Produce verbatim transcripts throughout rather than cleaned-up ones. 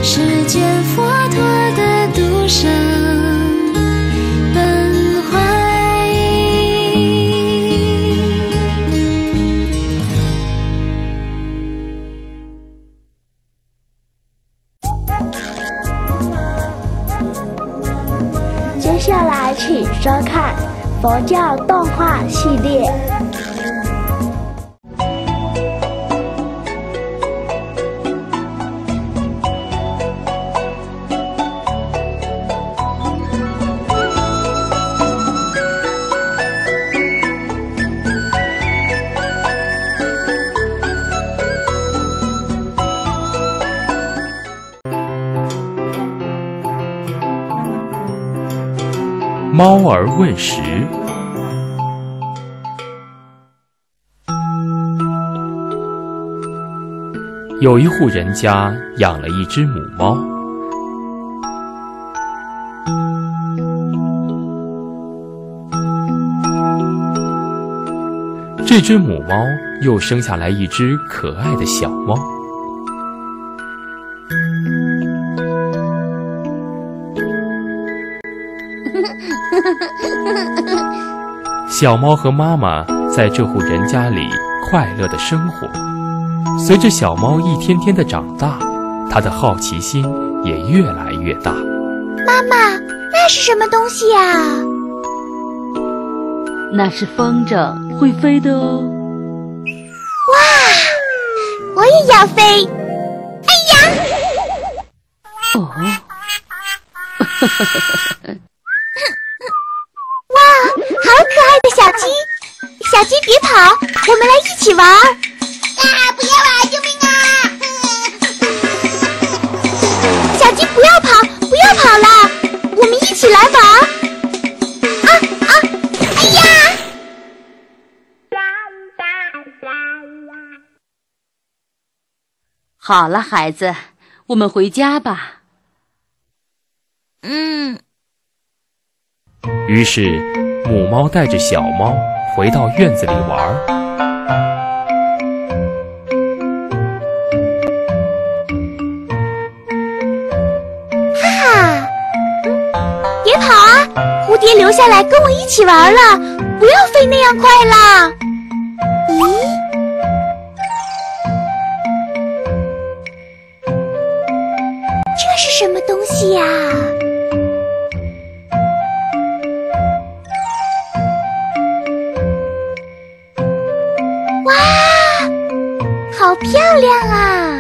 世间佛陀的路上奔怀。 接下来请收看佛教动画系列。 猫儿问食。有一户人家养了一只母猫，这只母猫又生下来一只可爱的小猫。小猫和妈妈在这户人家里快乐地生活。随着小猫一天天的长大，它的好奇心也越来越大。 妈妈，那是什么东西呀？ 那是风筝，会飞的哦。 哇，我也要飞！哎呀！ 哦， 哇，好可爱的小鸡！小鸡别跑，我们来一起玩。 啊！不要啊！救命啊！ 小鸡不要跑，不要跑了，我们一起来玩。啊啊！哎呀！ 好了，孩子，我们回家吧。 嗯。 于是，母猫带着小猫回到院子里玩。 别跑啊！蝴蝶留下来跟我一起玩了，不要飞那样快啦！咦？这是什么东西呀？哇，好漂亮啊！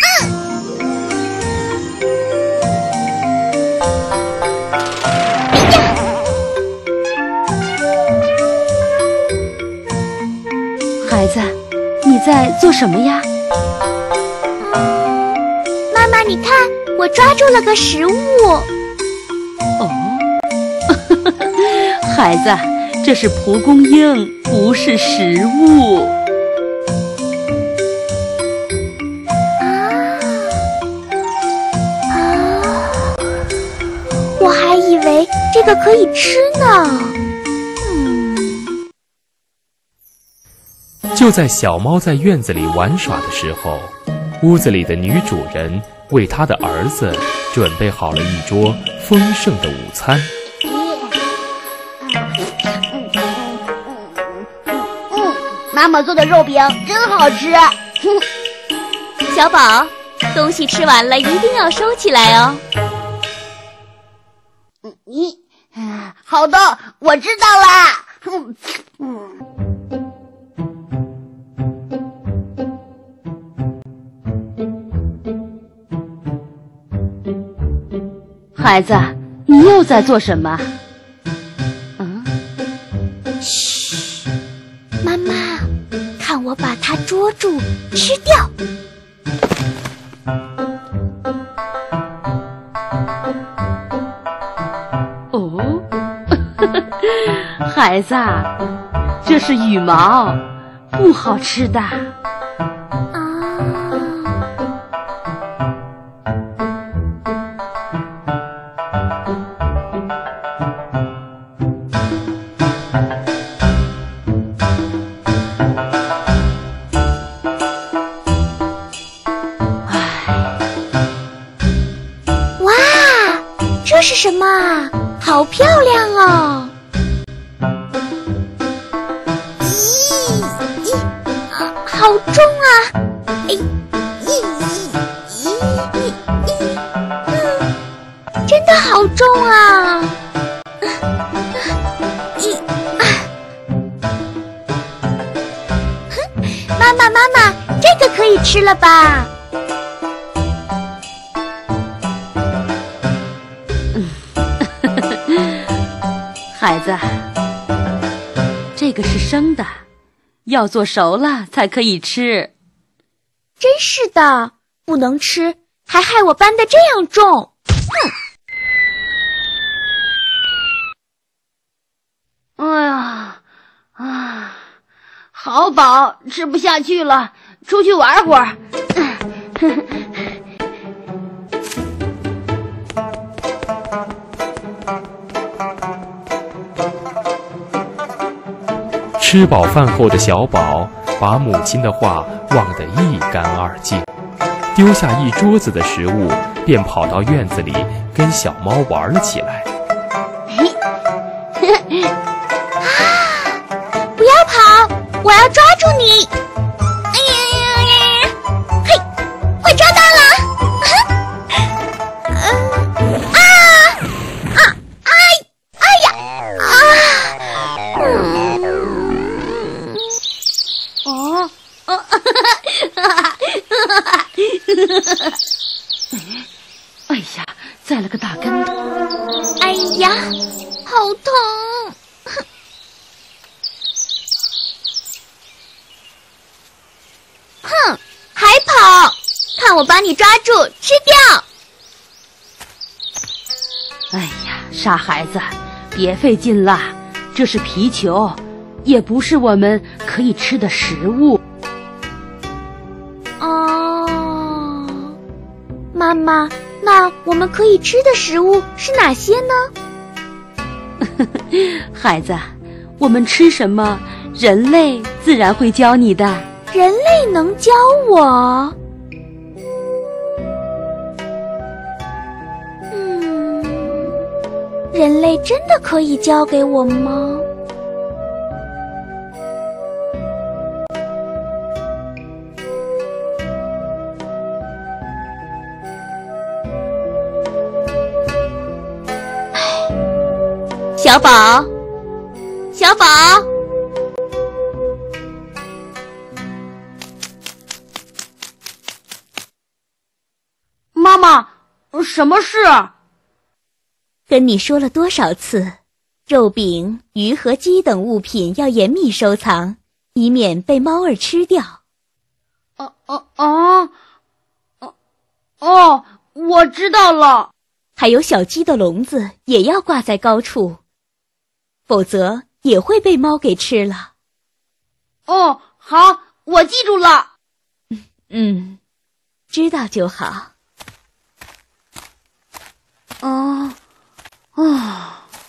孩子，你在做什么呀？ 妈妈，你看，我抓住了个食物。 哦，孩子，这是蒲公英，不是食物。 啊啊！我还以为这个可以吃呢。 就在小猫在院子里玩耍的时候，屋子里的女主人为她的儿子准备好了一桌丰盛的午餐。 嗯，妈妈做的肉饼真好吃。 小宝，东西吃完了一定要收起来哦。 咦，好的，我知道啦。嗯嗯。 孩子，你又在做什么？嗯？ 嘘，妈妈，看我把它捉住，吃掉。 哦，孩子，这是羽毛，不好吃的。 是什么啊？好漂亮哦！咦，好重啊！哎，咦咦咦咦，嗯，真的好重啊！咦啊！哼，妈妈妈妈，这个可以吃了吧？ 孩子，这个是生的，要做熟了才可以吃。 真是的，不能吃，还害我搬得这样重。 哼！哎呀，啊，好饱，吃不下去了，出去玩会儿。 吃饱饭后的小宝把母亲的话忘得一干二净，丢下一桌子的食物，便跑到院子里跟小猫玩了起来。 啊！不要跑，我要抓住你！哎呀呀呀！嘿，我抓到了！嗯啊啊哎哎呀啊！嗯哦哦， 哎呀，栽了个大跟头！ 哎呀，好痛！哼，还跑！看我把你抓住，吃掉！ 哎呀，傻孩子，别费劲了，这是皮球，也不是我们可以吃的食物。 哦，妈妈，那我们可以吃的食物是哪些呢？ 孩子，我们吃什么，人类自然会教你的。 人类能教我？嗯，人类真的可以教给我吗？小宝，小宝。 妈妈，什么事？ 跟你说了多少次，肉饼、鱼和鸡等物品要严密收藏，以免被猫儿吃掉。 哦哦哦哦哦，我知道了。 还有小鸡的笼子也要挂在高处，否则也会被猫给吃了。 哦，好，我记住了。 嗯，知道就好。 哦，哦。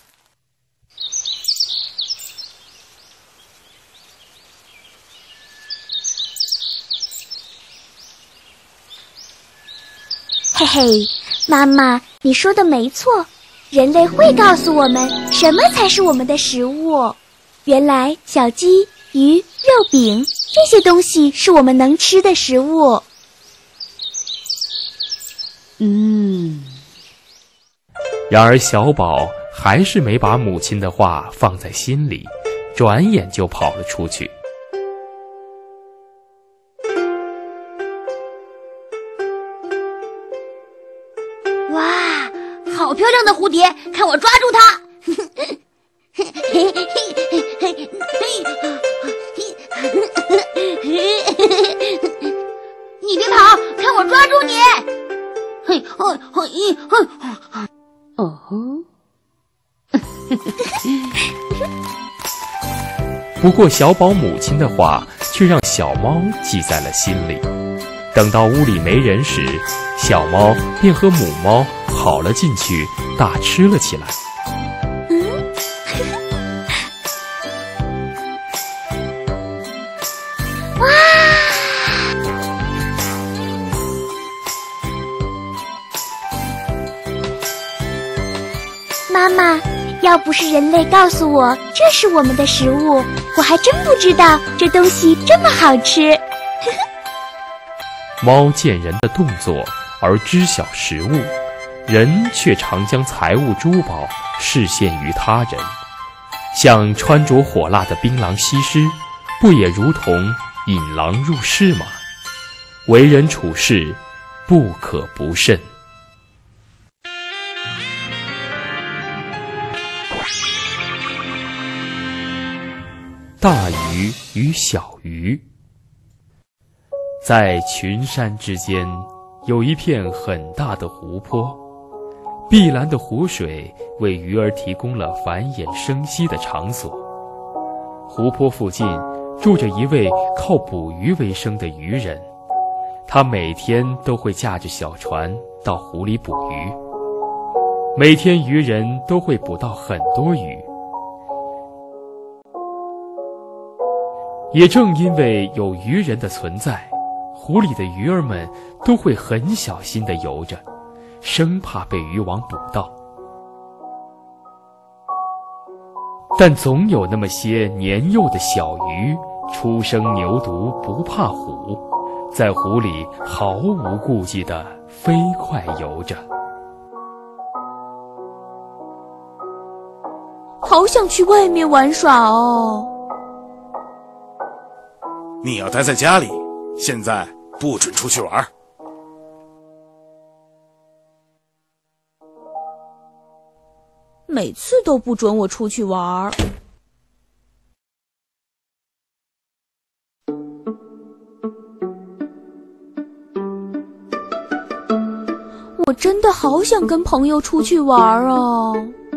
嘿嘿，妈妈，你说的没错，人类会告诉我们什么才是我们的食物。原来小鸡、鱼、肉饼这些东西是我们能吃的食物。 嗯。 然而小宝还是没把母亲的话放在心里，转眼就跑了出去。 哇，好漂亮的蝴蝶，看我抓住它！你别跑，看我抓住你！嘿，嘿，嘿，嘿。 哦， 不过小宝母亲的话却让小猫记在了心里。等到屋里没人时，小猫便和母猫跑了进去，大吃了起来。 哇！ 妈妈，要不是人类告诉我这是我们的食物，我还真不知道这东西这么好吃。 猫见人的动作而知晓食物，人却常将财物珠宝示现于他人，像穿着火辣的槟榔西施，不也如同引狼入室吗？为人处事不可不慎。大鱼与小鱼。在群山之间，有一片很大的湖泊，碧蓝的湖水为鱼儿提供了繁衍生息的场所。湖泊附近住着一位靠捕鱼为生的渔人，他每天都会驾着小船到湖里捕鱼，每天渔人都会捕到很多鱼。也正因为有渔人的存在，湖里的鱼儿们都会很小心地游着，生怕被渔网捕到。但总有那么些年幼的小鱼，初生牛犊不怕虎，在湖里毫无顾忌地飞快游着。 好想去外面玩耍哦！ 你要待在家里，现在不准出去玩。 每次都不准我出去玩。我真的好想跟朋友出去玩啊！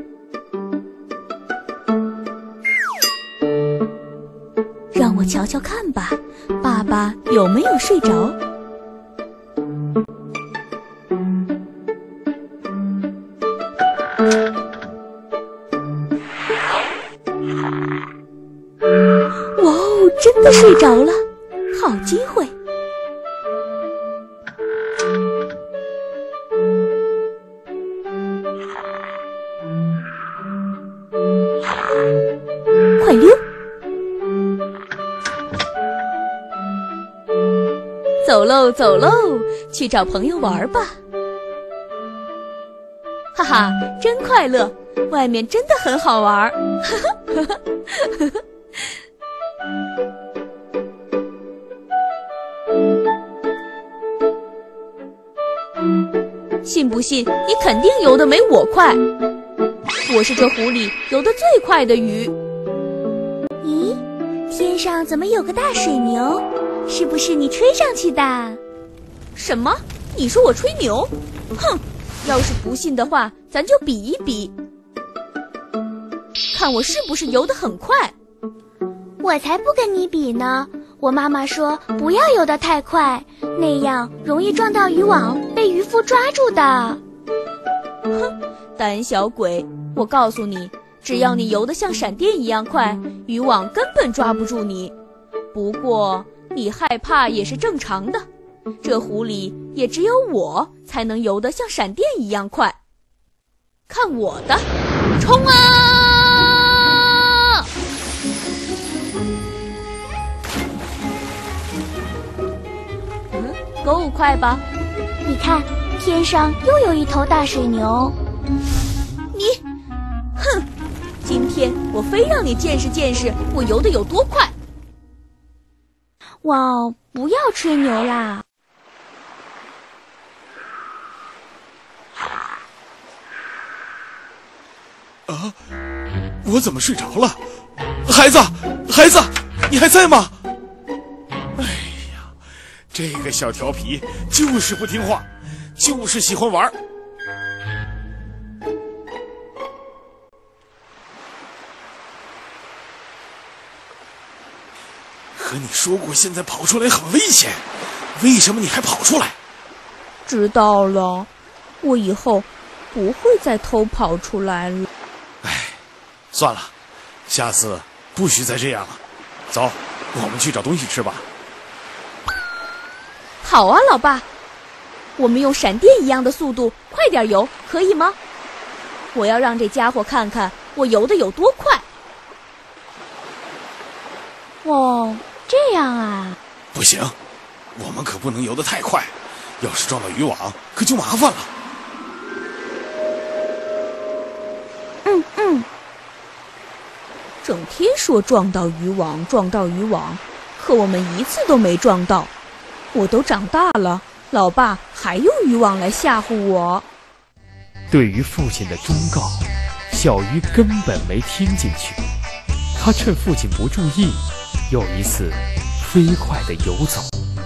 让我瞧瞧看吧，爸爸有没有睡着？哇哦，真的睡着了，好机会！快溜！走喽走喽，去找朋友玩吧！哈哈，真快乐，外面真的很好玩。呵呵呵呵。信不信你肯定游得没我快，我是这湖里游得最快的鱼。 咦，天上怎么有个大水牛？是不是你吹上去的？ 什么？你说我吹牛？哼！要是不信的话，咱就比一比，看我是不是游得很快。 我才不跟你比呢！我妈妈说不要游得太快，那样容易撞到渔网，被渔夫抓住的。 哼，胆小鬼！我告诉你，只要你游得像闪电一样快，渔网根本抓不住你。不过你害怕也是正常的，这湖里也只有我才能游得像闪电一样快。看我的，冲啊！嗯，够快吧？ 你看，天上又有一头大水牛。 你，哼！今天我非让你见识见识我游得有多快！ 哇哦，不要吹牛啦！ 啊，我怎么睡着了？孩子，孩子，你还在吗？哎呀，这个小调皮就是不听话，就是喜欢玩。和你说过，现在跑出来很危险，为什么你还跑出来？ 知道了，我以后不会再偷跑出来了。 哎，算了，下次不许再这样了。走，我们去找东西吃吧。 好啊，老爸，我们用闪电一样的速度快点游，可以吗？ 我要让这家伙看看我游得有多快。 哦，这样啊。 不行，我们可不能游得太快，要是撞到渔网可就麻烦了。 嗯嗯，整天说撞到渔网撞到渔网，可我们一次都没撞到。我都长大了，老爸还用渔网来吓唬我。 对于父亲的忠告，小鱼根本没听进去。他趁父亲不注意，又一次飞快地游走。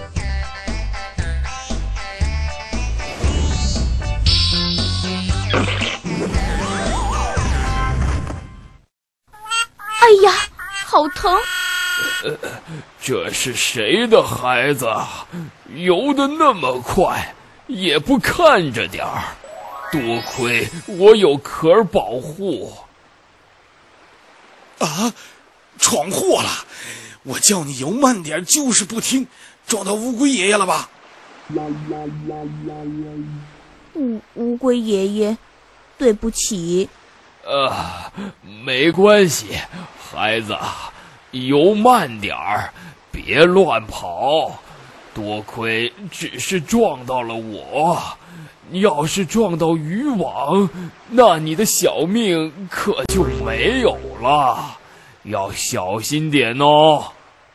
哎呀，好疼！ 呃，这是谁的孩子？游得那么快，也不看着点儿。多亏我有壳保护。 啊，闯祸了！我叫你游慢点，就是不听，撞到乌龟爷爷了吧？ 乌乌龟爷爷，对不起。 呃，没关系，孩子，游慢点儿，别乱跑。多亏只是撞到了我，要是撞到渔网，那你的小命可就没有了，要小心点哦。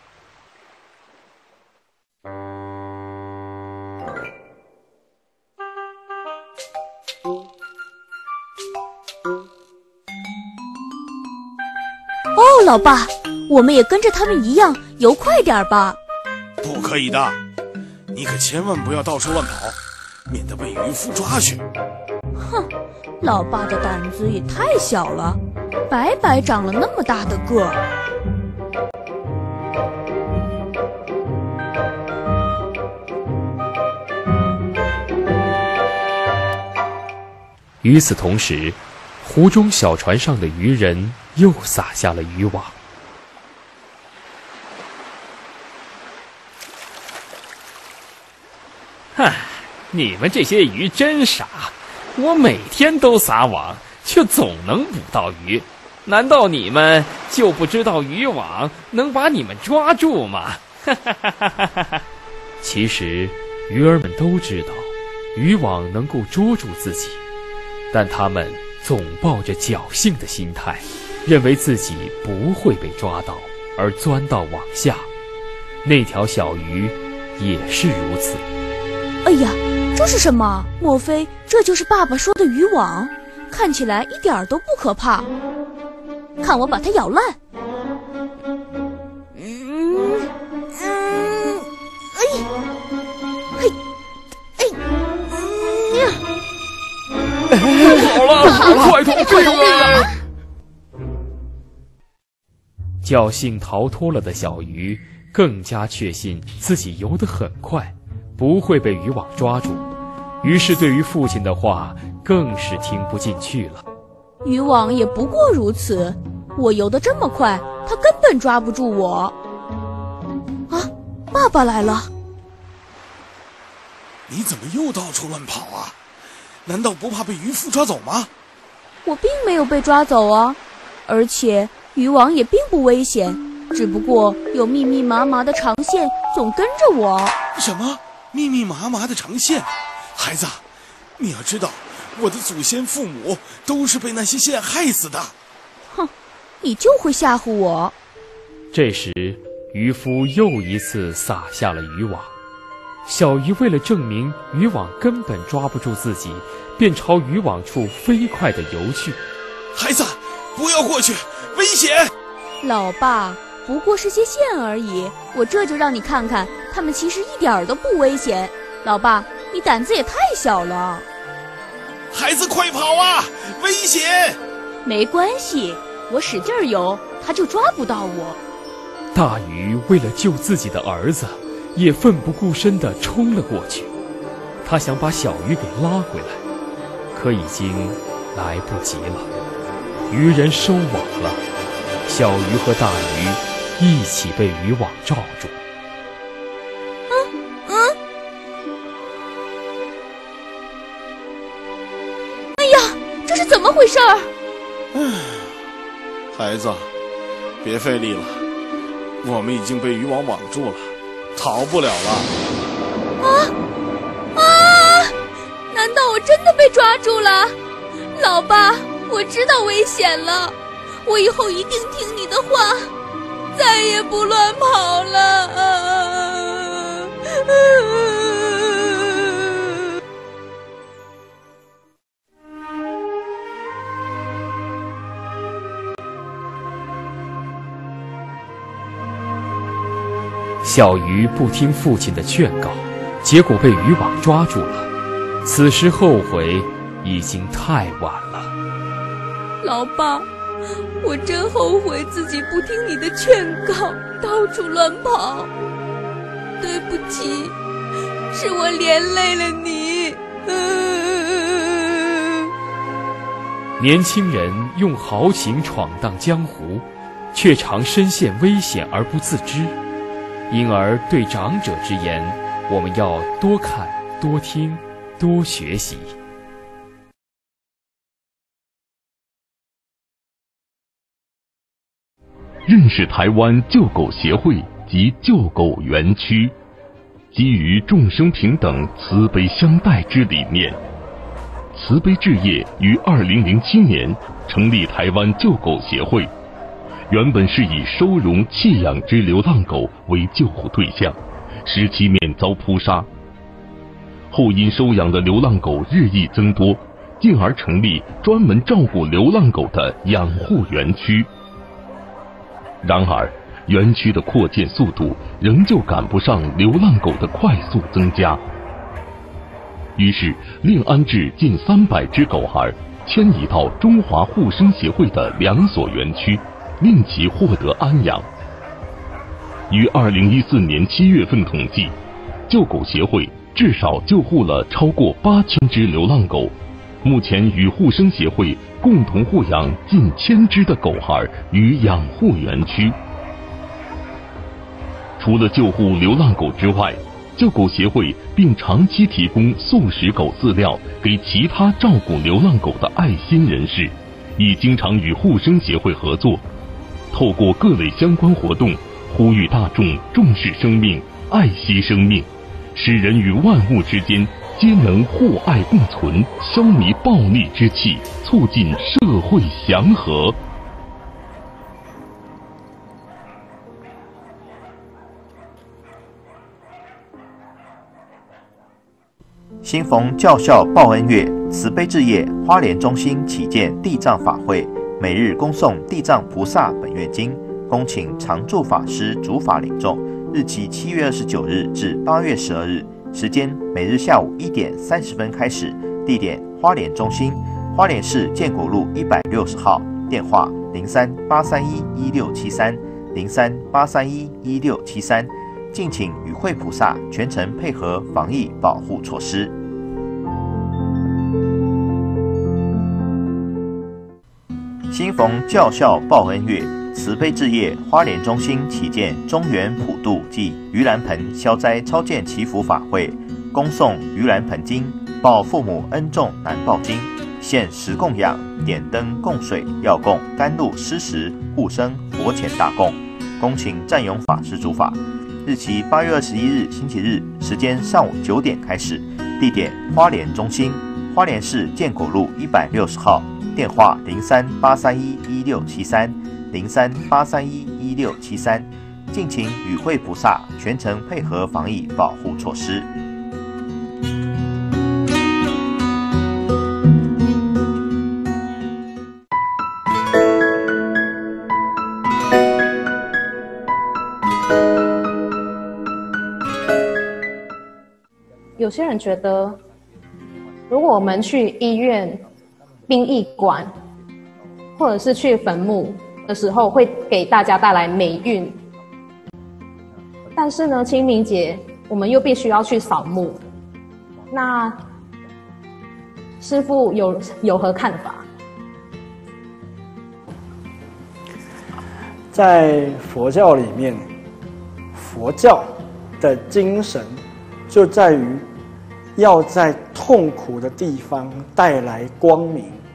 哦，老爸，我们也跟着他们一样游快点吧。 不可以的，你可千万不要到处乱跑，免得被渔夫抓去。 哼，老爸的胆子也太小了，白白长了那么大的个儿。 与此同时，湖中小船上的渔人又撒下了渔网。 哼，你们这些鱼真傻！我每天都撒网，却总能捕到鱼。难道你们就不知道渔网能把你们抓住吗？哈哈哈哈哈哈！ 其实，鱼儿们都知道，渔网能够捉住自己，但他们总抱着侥幸的心态，认为自己不会被抓到，而钻到网下。那条小鱼也是如此。 哎呀，这是什么？莫非这就是爸爸说的渔网？看起来一点儿都不可怕。看我把它咬烂！嗯嗯，哎，嘿，哎， 不好了，快逃命啊！侥幸逃脱了的小鱼更加确信自己游得很快，不会被渔网抓住，于是对于父亲的话更是听不进去了。 渔网也不过如此，我游得这么快，他根本抓不住我。啊，爸爸来了！ 你怎么又到处乱跑啊？难道不怕被渔夫抓走吗？ 我并没有被抓走啊，而且渔网也并不危险，只不过有密密麻麻的长线总跟着我。 什么？密密麻麻的长线？孩子，你要知道，我的祖先父母都是被那些线害死的。 哼，你就会吓唬我。 这时，渔夫又一次撒下了渔网。小鱼为了证明渔网根本抓不住自己，便朝渔网处飞快地游去。 孩子，不要过去，危险！ 老爸，不过是些线而已，我这就让你看看，它们其实一点儿都不危险。老爸，你胆子也太小了。 孩子，快跑啊！危险！ 没关系，我使劲儿游，它就抓不到我。 大鱼为了救自己的儿子，也奋不顾身地冲了过去。他想把小鱼给拉回来，可已经来不及了。渔人收网了，小鱼和大鱼一起被渔网罩住。 嗯嗯，哎呀， 这是怎么回事儿？ 唉，孩子，别费力了，我们已经被渔网网住了，逃不了了。 啊啊！难道我真的被抓住了？老爸，我知道危险了，我以后一定听你的话，再也不乱跑了。啊啊小鱼不听父亲的劝告，结果被渔网抓住了。此时后悔已经太晚了。 老爸，我真后悔自己不听你的劝告，到处乱跑。对不起，是我连累了你。嗯、 年轻人用豪情闯荡江湖，却常身陷危险而不自知。因而对长者之言，我们要多看、多听、多学习。 认识台湾救狗协会及救狗园区，基于众生平等、慈悲相待之理念，慈悲置业于二零零七年成立台湾救狗协会。原本是以收容弃养之流浪狗为救护对象，使其免遭扑杀。后因收养的流浪狗日益增多，进而成立专门照顾流浪狗的养护园区。然而，园区的扩建速度仍旧赶不上流浪狗的快速增加。于是，另安置近三百只狗孩，迁移到中华护生协会的两所园区，令其获得安养。于二零一四年七月份统计，救狗协会至少救护了超过八千只流浪狗，目前与护生协会共同护养近千只的狗孩于养护园区。除了救护流浪狗之外，救狗协会并长期提供素食狗饲料给其他照顾流浪狗的爱心人士，亦经常与护生协会合作，透过各类相关活动，呼吁大众重视生命、爱惜生命，使人与万物之间皆能互爱共存，消弭暴戾之气，促进社会祥和。 新逢教孝报恩月，慈悲置业花莲中心启建地藏法会，每日恭诵地藏菩萨本愿经，恭请常住法师主法领众，日期七月二十九日至八月十二日，时间每日下午一点三十分开始，地点花莲中心，花莲市建国路一百六十号，电话零三八三一一六七三零三八三一一六七三，敬请与会菩萨全程配合防疫保护措施。新逢教孝报恩月，慈悲置业花莲中心启建中原普渡暨盂兰盆消灾超荐祈福法会，恭诵盂兰盆经，报父母恩重难报经，现实供养，点灯供水，药供、甘露、施食、护生、佛前大供，恭请占勇法师主法。日期八月二十一日星期日，时间上午九点开始，地点花莲中心，花莲市建国路一百六十号，电话零三八三一一六七三零三八三一一六七三，敬请与会菩萨全程配合防疫保护措施。 有些人觉得，如果我们去医院、殡仪馆，或者是去坟墓的时候，会给大家带来霉运。但是呢，清明节我们又必须要去扫墓，那师父有有何看法？ 在佛教里面，佛教的精神就在于要在痛苦的地方带来光明，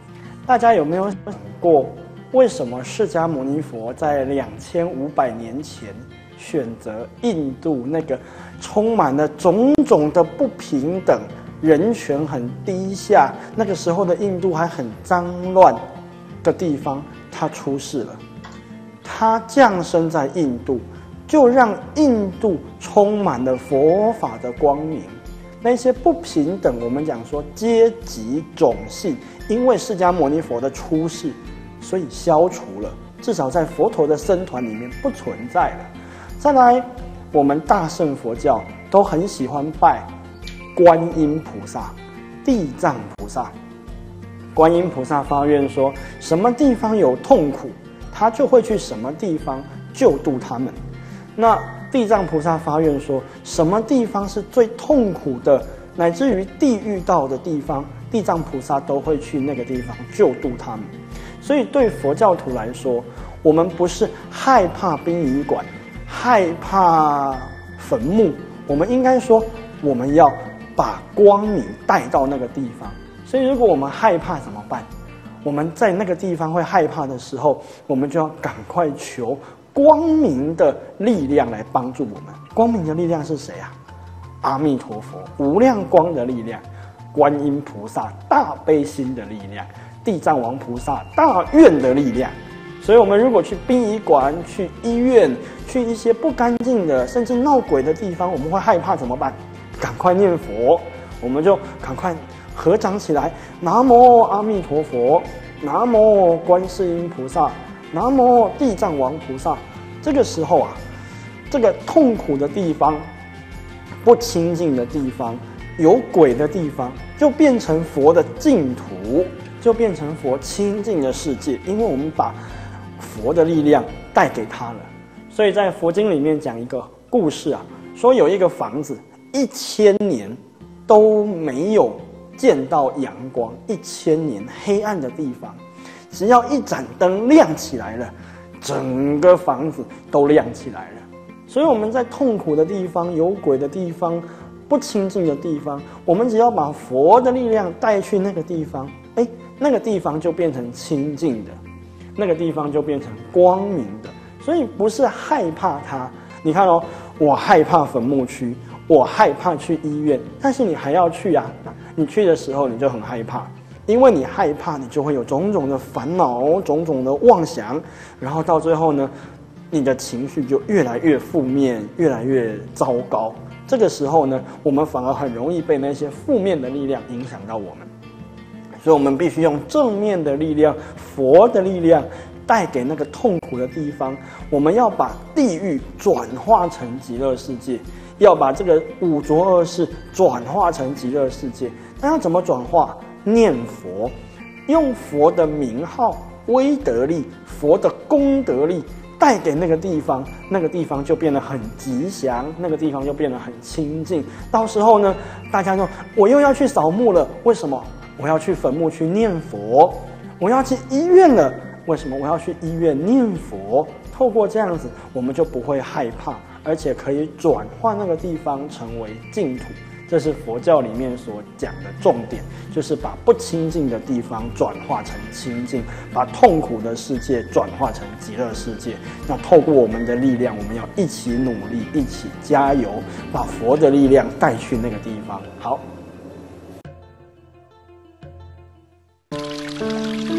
大家有没有想过，为什么释迦牟尼佛在两千五百年前选择印度那个充满了种种的不平等、人权很低下，那个时候的印度还很脏乱的地方，他出世了？他降生在印度，就让印度充满了佛法的光明。那些不平等，我们讲说阶级、种姓，因为释迦牟尼佛的出世，所以消除了，至少在佛陀的僧团里面不存在了。再来，我们大乘佛教都很喜欢拜观音菩萨、地藏菩萨。观音菩萨发愿说，什么地方有痛苦，他就会去什么地方救度他们。那地藏菩萨发愿说，什么地方是最痛苦的，乃至于地狱道的地方，地藏菩萨都会去那个地方救度他们。所以对佛教徒来说，我们不是害怕殡仪馆，害怕坟墓，我们应该说，我们要把光明带到那个地方。所以如果我们害怕怎么办？我们在那个地方会害怕的时候，我们就要赶快求光明的力量来帮助我们。光明的力量是谁啊？阿弥陀佛，无量光的力量，观音菩萨大悲心的力量，地藏王菩萨大愿的力量。所以我们如果去殡仪馆、去医院、去一些不干净的甚至闹鬼的地方，我们会害怕怎么办？赶快念佛，我们就赶快合掌起来，南无阿弥陀佛，南无观世音菩萨，南无地藏王菩萨。这个时候啊，这个痛苦的地方、不清净的地方、有鬼的地方，就变成佛的净土，就变成佛清净的世界。因为我们把佛的力量带给他了。所以在佛经里面讲一个故事啊，说有一个房子一千年都没有见到阳光，一千年黑暗的地方，只要一盏灯亮起来了，整个房子都亮起来了。所以我们在痛苦的地方、有鬼的地方、不清净的地方，我们只要把佛的力量带去那个地方，哎，那个地方就变成清净的，那个地方就变成光明的。所以不是害怕它。你看哦，我害怕坟墓区，我害怕去医院，但是你还要去啊。你去的时候你就很害怕，因为你害怕，你就会有种种的烦恼、种种的妄想，然后到最后呢，你的情绪就越来越负面，越来越糟糕。这个时候呢，我们反而很容易被那些负面的力量影响到我们。所以我们必须用正面的力量、佛的力量带给那个痛苦的地方。我们要把地狱转化成极乐世界，要把这个五浊恶世转化成极乐世界。那要怎么转化？念佛，用佛的名号、威德力、佛的功德力带给那个地方，那个地方就变得很吉祥，那个地方就变得很清净。到时候呢，大家说我又要去扫墓了，为什么？我要去坟墓去念佛。我要去医院了，为什么？我要去医院念佛。透过这样子，我们就不会害怕，而且可以转化那个地方成为净土。这是佛教里面所讲的重点，就是把不清净的地方转化成清净，把痛苦的世界转化成极乐世界。那透过我们的力量，我们要一起努力，一起加油，把佛的力量带去那个地方。好。